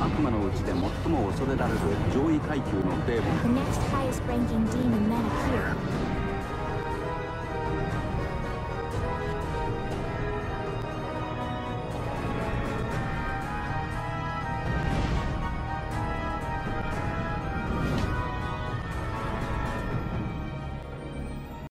悪魔のうちで最も恐れられる上位階級のデーモン。 The next highest ranking demon men appear.